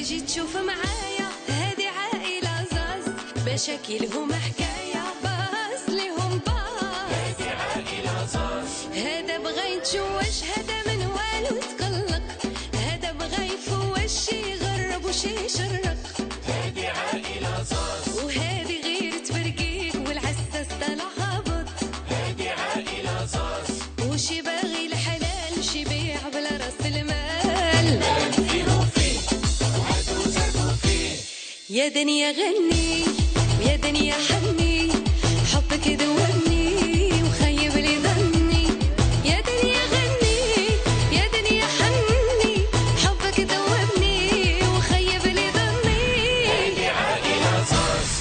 تيجي تشوف معايا هذه عائلة زاز، مشاكلهم حكاية باس لهم باس. هذه عائلة زاز، هذا بغى يتشوش، هذا من والو تقلق، هذا بغى يفوش يغرب وش يشرق. هذه عائلة زاز، وهذه غير تفرقيق والعساس طلع هابط. هذه عائلة زاز، وشي باغي الحلال وشي بيع بلا راس المال. فيه وفيه وهاتوا زادوا فيه. يا دنيا غني ويا دنيا حني، حبك ذوبني وخيب لي ظني. يا دنيا غني يا دنيا حني، حبك ذوبني وخيب لي ظني. هذه عائلة زاز.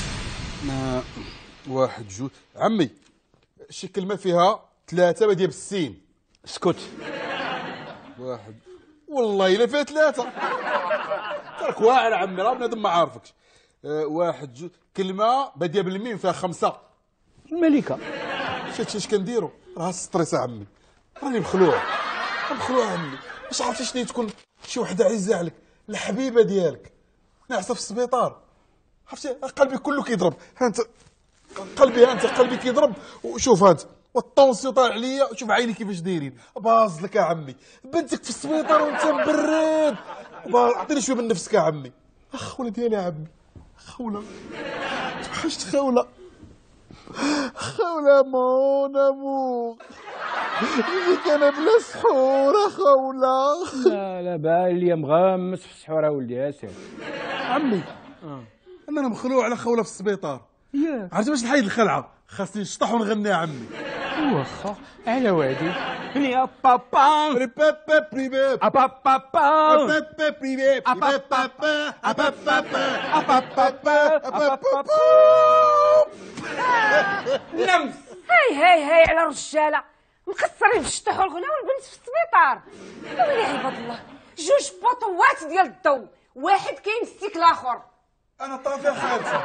واحد جوج عمي، شي كلمة فيها 3 بادية بالسين. اسكت. واحد والله إلا فيها 3. ترك واعر عمي، راه بنادم ما عارفكش. واحد جوج كلمة بادية بالميم فيها 5. الملكة. شفتي اش كنديرو؟ راه ستريس عمي، راني مخلوع عمي. واش عرفتي شنو تكون شي وحدة عزيزة عليك، الحبيبة ديالك ناعسة في السبيطار، عرفتي قلبي كله كيضرب. ها انت قلبي، ها انت قلبي كيضرب، وشوف ها انت والطونسيون طالع عليا، وشوف عيني كيفاش دايرين. باز لك يا عمي، بنتك في السبيطار وانت مبرد. عطيني شويه من نفسك يا عمي. خوله ديالي يا عمي، خوله توحشت. خوله مون امور، جيك انا بلا سحور خوله. لا بالي مغمس في السحوره ولدي ياسر. عمي انا مخلوع على خوله في السبيطار. عرفتي باش نحيد الخلعه خاصني نشطح ونغني يا عمي. واخا على وادي. يا بابا بريبابا بريباب بابا بريبابا بريباب بريبابا. نمس. هاي على الرجاله مقصرين في الشطح والغنى والبنت في السبيطار. ويلي عباد الله، 2 بطوات ديال الضو، واحد كيمسك الاخر. انا طافي خالتي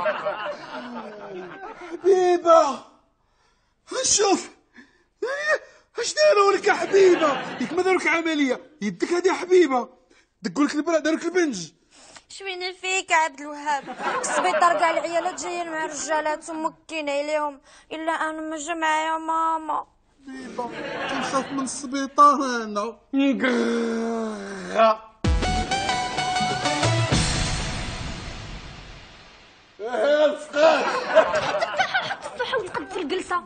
حبيبه. شوف اش داروا لك يا حبيبه؟ ياك ما داروا لك عمليه يدك هذه حبيبه، دقوا لك البرا، داروا لك البنج. شوين فيك عبد الوهاب؟ السبيطار كاع العيالات جايين مع الرجالات ومكين عليهم، الا انا ما جا معايا ماما. حبيبه كنخاف من السبيطار انا. حاول تقد في الجلسه.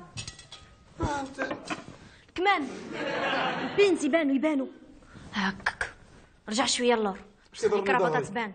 كمان البنت يبانوا هكاك. رجع شويه اللور، الكرافطه تبان.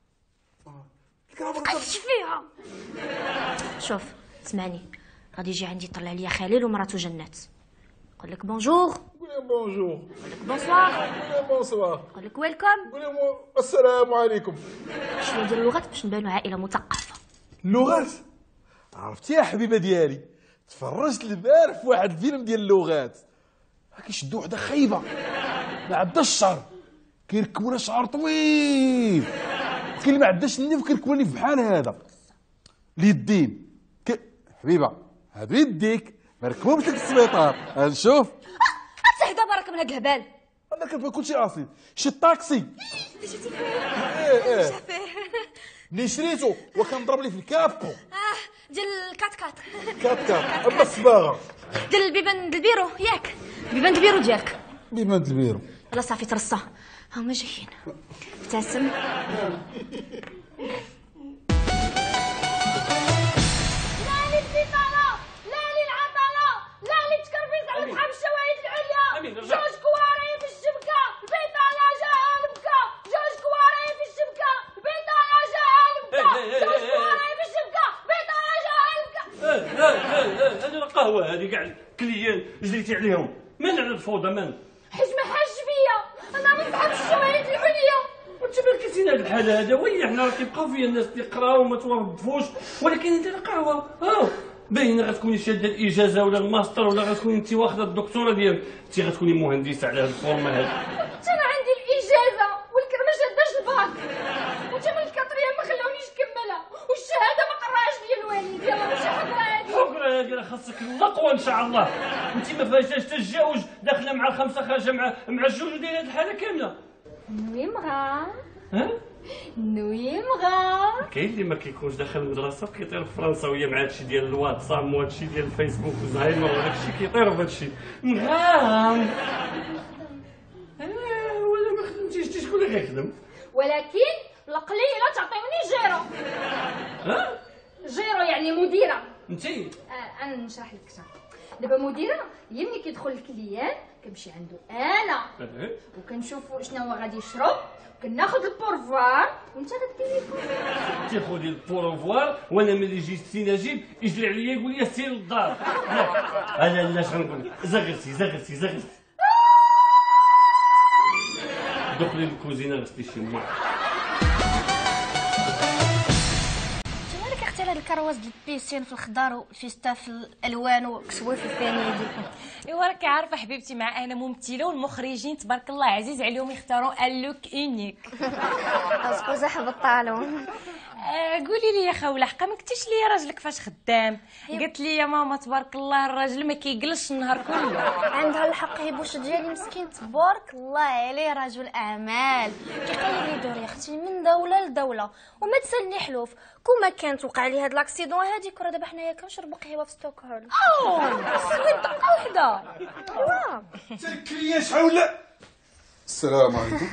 قدش فيها. شوف اسمعني، غادي يجي عندي يطلع ليا خليل ومراته جنات، نقول لك بونجور، قول لهم بونجور، نقول لك بونسوار، قول لهم بونسوار، نقول لك ويلكم، قول لهم السلام عليكم. شويه ديال اللغات باش نبانوا عائله مثقفه. اللغات عرفتي يا حبيبه ديالي، تفرجت البارح في واحد الفيلم ديال اللغات، كيشدوا وحده خايبه ما عندهاش الشعر، كيركبوا لها شعر طويل، وكاين اللي ما عندهاش النيف كيركبوا لي بحال هذا اليدين. حبيبه هادو يديك ما ركبهمش لك السبيطار. نشوف صحيح دابا راك من هاد الهبال. انا كنبغي كلشي اصيل. شي طاكسي شفتي فيه؟ ايه ملي شريتو وكنضرب لي في الكابو ديال الكات كات اما الصباغه ديال البيبان ديال البيرو، ياك بيبان البيرو ديالك. بيبان البيرو. يلا صافي ترصا، هما جايين. ابتسم. لا للبطالة، لا للعطلة، لا للتكرفيس على اصحاب الشواهد العليا. 2 كوارعين في الشبكة، البطالة جاها البكا. 2 كوارعين في الشبكة، البطالة جاها البكا. 2 كوارعين في الشبكة، البطالة جاها البكا. هذه القهوة هذه كاع الكليان جريتي عليهم، من على الفوضى من؟ حيت ما حاش بيا، انا من صحاب الشواهد العليا. وانت مالك سين هذا الحال هذا؟ وي حنا راه كيبقاو فيا الناس يقراو وما توظفوش، ولكن انت القهوة باينه غتكوني شاده الاجازه ولا الماستر، ولا غتكوني انت واخده الدكتوراه ديالك، انت غتكوني مهندسه على هذا الفورما هذا. انا عندي الاجازه ولكن ما شاداش الباك، وانت من الكاتريام ما خلاونيش نكملها، والشهاده ما قراهاش ليا الوالد. يلا ماشي حقره هذه. حقره هذه راه خاصك الاقوى ان شاء الله. انت ما فايتاش تتجاوج، داخله مع 5 خارجه مع الجوج، ودايره هذه الحاله كامله. وي مرا نويمغا كاين اللي ما كيكونش داخل المدرسه كيطير في فرنسا وهي مع هادشي ديال الواتساب وهادشي ديال الفيسبوك وزهايمر وداكشي كيطير في هادشي مغام. ولا ما خدمتيش شكون اللي غيخدم؟ ولكن القليله تعطيوني جيرو. ها جيرو يعني مديره. انتي انا نشرح لك اكثر. دابا مديره هي ملي كيدخل الكليان كنمشي عنده انا وكنشوفوا شنو هو غادي يشرب وكناخذ البورفوار وانت غتكليفو. تاخذي البوروفوار وانا ملي جيت سي نجيب يجري عليا يقول لي سير للدار. لا لا اش غنقول لك زغرتي دخلي للكوزينه غسلي شي ماء. مالك اختي هاد الكرواز ديال البيسين في الخضار والفيستا في الالوان وكسوه في الفانيه ديالكم؟ ايوا راكي عارفه حبيبتي مع انا ممثله والمخرجين تبارك الله عزيز عليهم يختاروا اللوك اونيك. اسكوزا حب الطالون. قولي لي يا خوله حقا ما قلتيش لي راجلك فاش خدام؟ قالت لي يا ماما تبارك الله الراجل ما كيجلسش النهار كله. عندها الحق هي بوش ديالي مسكين تبارك الله عليه رجل اعمال كيقدر يدور يا اختي من دوله لدوله وما تسالني حلوف كون ما كانت وقع لي هاد لاكسيدون هذيك راه دابا حنايا كنشربوا قهوه في ستوكهولم. سويت دقه وحده. ايوا تركلي شحال. السلام عليكم.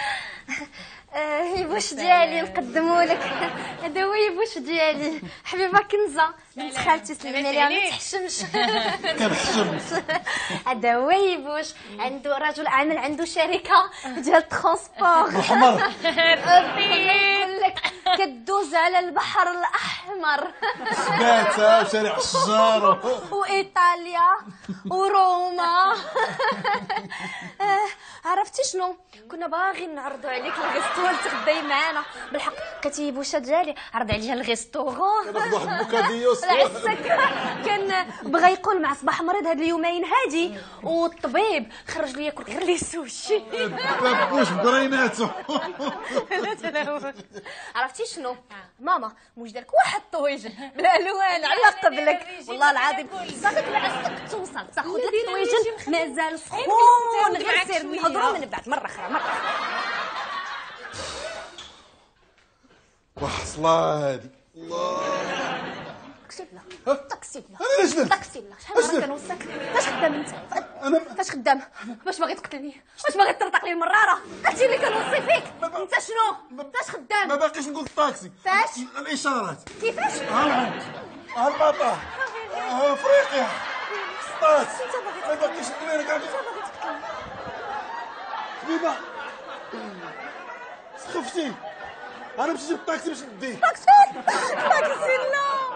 يبوش ديالي نقدموا لك هذا هو يبوش ديالي حبيبه كنزه بنت خالتي سلمي عليها ما تحشمش. كنحشم. هذا هو يبوش عنده رجل عامل عنده شركه ديال ترونسبور حمر. نقول لك كدوز على البحر الاحمر سباته وشارع الشجار وايطاليا وروما. عرفتي شنو كنا باغيين نعرضوا عليك الريستورون تغداي معانا بالحق كتيبوشه ديالي عرض عليها الريستورون ناخذ واحد بوكاديوس. العساك كان بغا يقول مع صباح مريض هاد اليومين هادي والطبيب خرج لي ياكل غير لي سوشي بابوش بقريناتو. عرفتي شنو ماما موج دارك واحد الطويجن بالالوان على قبلك والله العظيم صافيك العساك توصل تاخذ لك الطويجن مازال سخون غير سير نهضروا من بعد مره اخرى. وحصله هادي الله. تاكسي بلا تاكسي بلا انا علاش درت؟ تاكسي بلا شحال مره كنوصلك فاش خدام انت؟ فاش خدام؟ باش باغي تقتلني؟ واش باغي تطرطق لي المراره؟ هادشي اللي كنوصي فيك انت شنو؟ فاش خدام؟ ما باقيش نقول الطاكسي. فاش؟ الاشارات. كيفاش؟ ها المطار افريقيا سطات. ما باقيش نقول لك حبيبه سخفتي. انا مشيت بالطاكسي باش نديك. تاكسي لا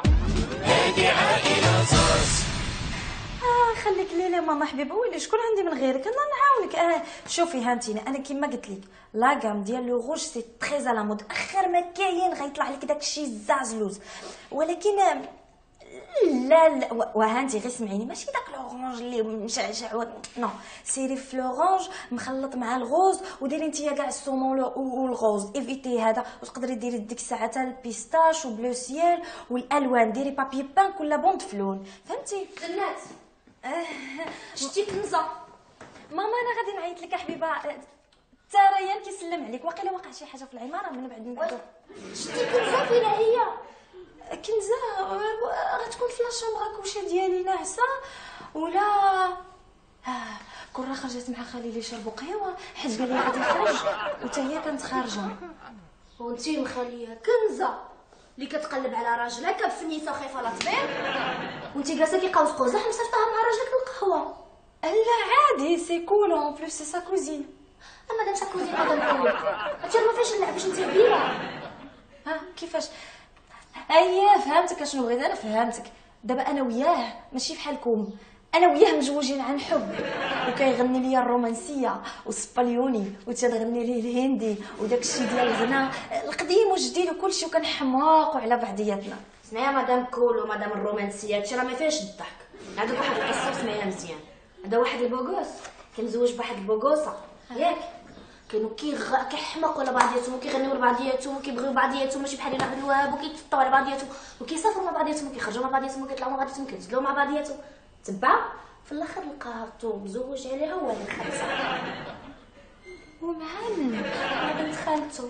خليك ليلى ماما حبيبه ويلي شكون عندي من غيرك انا نعاونك. شوفي هانتينا انا كيما قلت لك لا غام ديال لو روج سي تري على مود اخر ما كاين غيطلع لك داكشي الزازلوز ولكن لا وهانتي غير سمعيني ماشي داك لورانج اللي مشعشع نو سيري في لورانج مخلط مع الغوز وديري نتيا كاع السومون والغوز ايفيتي هذا وتقدري ديري ديك الساعه تاع البيستاش وبلو سيال والالوان ديري بابي بان كل بوند فلون فهمتي جنات شتي كنزه ماما انا غادي نعيط لك يا حبيبه تا ريان كيسلم عليك واقيلا وقع شي حاجه في العماره من بعد نبعدو. شتي كنزه فين هي؟ كنزه غتكون في لاشومبر كوشي ديالي ناعسه ولا كون راه خرجت مع خالي اللي شربوا قهوه حيت قال لي غادي يخرج وتا هي كانت خارجه. وانتي مخليها كنزه اللي كتقلب على راجلها كبفنيسه وخايفه لا تبيض وانتي جالسه كيقوز قوزه مصيفطها مع راجلك القهوه. لا عادي سي كول اون بلوس سي سا كوزين. مادام سا كوزين مادام كول انتي ما فيش نلعب باش انتي كبيره. ها كيفاش؟ اييه فهمتك اشنو بغيت انا فهمتك. دابا انا وياه ماشي بحالكم انا وياه مزوجين عن حب وكيغني ليا الرومانسيه والسباليوني وتنغني ليه الهندي وداكشي ديال الغناء القديم والجديد وكلشي وكنحماقوا على بعضياتنا. اسمعي مدام كول ومدام الرومانسيه هادشي راه ما فيهش الضحك. عندك واحد القصه سمعيها مزيان. هذا واحد البوغوس كان مزوج بواحد البوغوسه ياك كانوا كيحمقوا على بعضياتهم وكيغنيو لبعضياتهم وكيبغيو بعضياتهم ماشي بحال عبد الوهاب وكيتفطوا على بعضياتهم وكيسافروا مع بعضياتهم وكيخرجوا مع بعضياتهم وكيطلعوا مع بعضياتهم وكيتزلوا مع بعضياتهم. تبع في الاخر لقاها مزوج عليها هو اللي خلصها. ومع من؟ مع بنت خالته.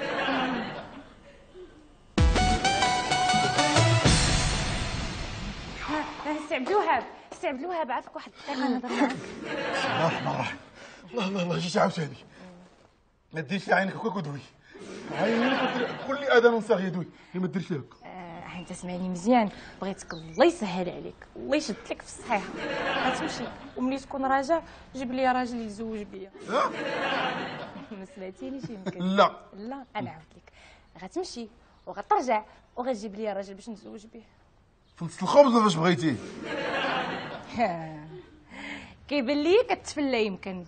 سي عبد الوهاب، سي عبد الوهاب، عافاك واحد الدقيقه نهضر معاك. الرحمن الرحيم. الله جيت عاوتاني. ما ديرش في عينك هكاك ودوي. عينك كل اذان صاغي يدوي، ما ديرش لها هكا. انت سمعني مزيان، بغيتك الله يسهل عليك، الله يشد لك في الصحيحه. غتمشي وملي تكون راجع جيب لي راجل يتزوج بيا. ما سمعتينيش يمكن؟ لا لا انا عاودت لك، غتمشي وغترجع وغتجيب لي راجل باش نتزوج به. في نص الخبز ولا فاش بغيتي؟ كيبان لي كتفلى يمكن.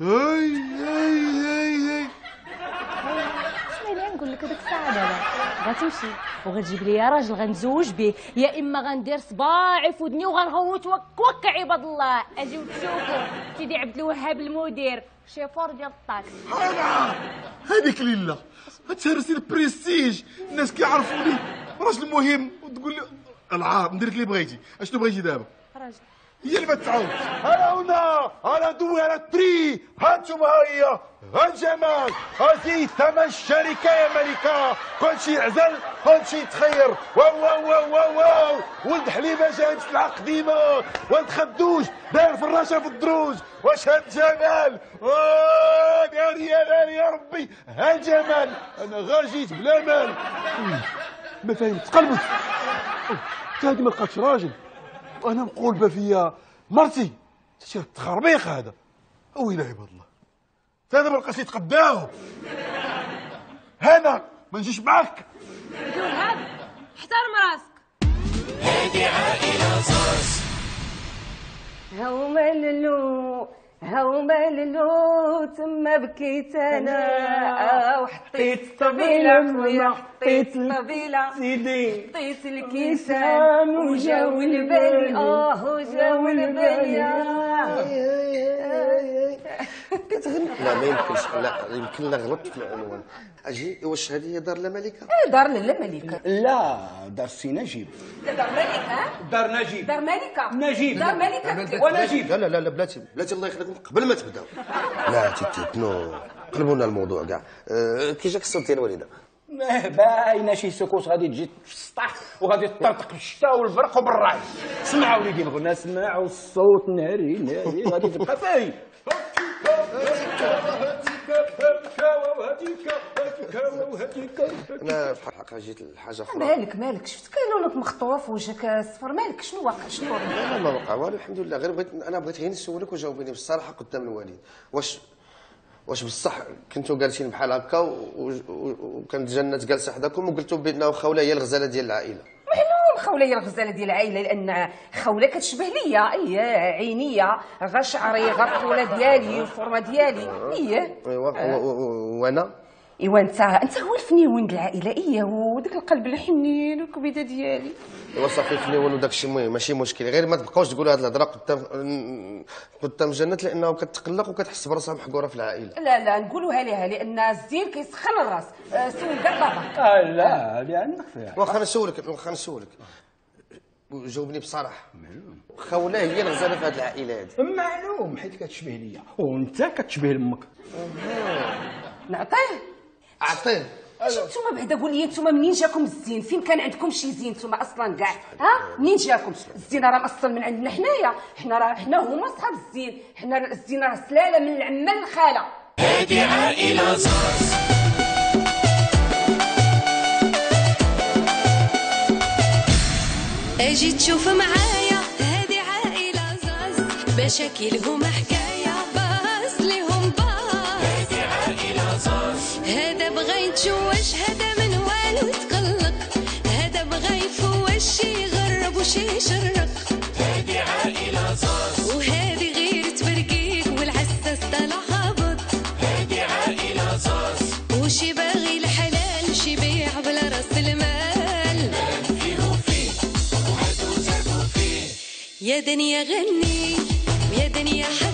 هاي اسمعي نقول لك هذيك الساعه دابا غتمشي وغتجيب لي راجل غنتزوج به، يا اما غندير صباعي في ودني وغنغوت وك عباد الله. اجيو تشوفوا سيدي عبد الوهاب المدير شيفور ديال الطاكس. هذيك ليلى تهرسي البريستيج، الناس كيعرفوني راجل مهم وتقول لي العار ندير لك اللي بغيتي. اشنو بغيتي دابا؟ راجل هي اللي ما تعاود. انا هنا، انا ندوي على التري. هانتوما هي، ها الجمال، هذه ثمن الشركه يا ملكه. كلشي يعزل، كلشي يتخير. واو واو واو واو واو. ولد حليمه جايب سلعه قديمه، ولد خدوش داير فراشه في الدروج. واش هاد الجمال؟ يا ربي، ها الجمال. انا غير جيت بلا مال. ما فهمت، تقلبت. هادي ما لقاتش راجل، وانا مقولبه فيا مرتي. شي التخربيق هذا. ويلي عباد الله، هذا ما لقاش يتقداو. هنا ما نجيش معاك. عبد الوهاب احترم راسك. هذه عائلة زاز. هوما للو تما بكيت انا وحطيت الطبيله خويا، حطيت الطبيله سيدي، حطيت الكيسان وجاو البال. وجاو البال كتغني. لا ما يمكنش، لا يمكن لا غلطت في العنوان. اجي واش هذه هي دار لا ملكه؟ دار لا ملكه. لا دار سي نجيب. دار ملكه. دار نجيب. دار ملكه. نجيب. دار ملكه ونجيب. لا بلاتي الله يخليكم قبل ما تبداو. لا تيتنو قلبوا لنا الموضوع كاع. كي جاك الصوت ديال الوالده؟ باينه شي سكوت غادي تجي في السطح وغادي تطرطق بالشتاء والبرق وبالراي. سمعوا وليدي الغنى، سمعوا الصوت ناري غادي تبقى فاين. انا في الحقيقه جيت لحاجه اخرى. مالك شفت كاين لونك مخطوف في وجهك صفر، مالك شنو واقع؟ شنو لا ما وقع والو الحمد لله. غير بغيت غير نسولك وجاوبيني بالصراحه قدام الوالد. واش بصح كنتو جالسين بحال هكا وكانت جنات جالسه حداكم وقلتوا بان خوله هي الغزاله ديال العائله؟ معلوم خوله هي الغزاله ديال العائله، لان خوله كتشبه ليا. هي عينيه، غا شعري، غا الطوله ديالي، الفورمه ديالي. ايوا وانا ايوا انت هو الفنيون د العائله. وداك القلب الحنين والكبيده ديالي. ايوا صافي الفنيون وداك الشيء مهم ماشي مشكل. غير ما تبقاوش تقولوا هاد الهضره قدام جنات، لانه كتقلق وكتحس براسها محقوره في العائله. لا نقولوها لها، لان الزين كيسخن الراس. سول كاع باباك. لا لانك فيها. واخا نسولك جاوبني بصراحه. خوله هي الغزاله في هاد العائله هادي؟ معلوم، حيت كتشبه ليا وانت كتشبه لامك. اعطيه. نتوما بعدا قول لي، نتوما منين جاكم الزين؟ فين كان عندكم شي زين نتوما اصلا كاع؟ منين جاكم الزين؟ راه مأصل من عندنا حنايا. حنا هما صحاب الزين. حنا الزين راه سلاله من العمه للخاله. هذه عائلة زاز. اجي تشوف معايا، هذه عائلة زاز. مشاكلهم حكاية بس لهم باص. هذه عائلة زاز. هذا بغى يتشوش، هذا من والو يتقلق، هذا بغى يفوش يغرب وشي يشرق. هذه عائلة زاز. وهذه غير تبرقيق والعساس طلع هابط. هذه عائلة زاز. وشي باغي الحلال شي بيع بلا راس المال. فيه وهادو زادو فيه. يا دنيا غني ويا دنيا حلال.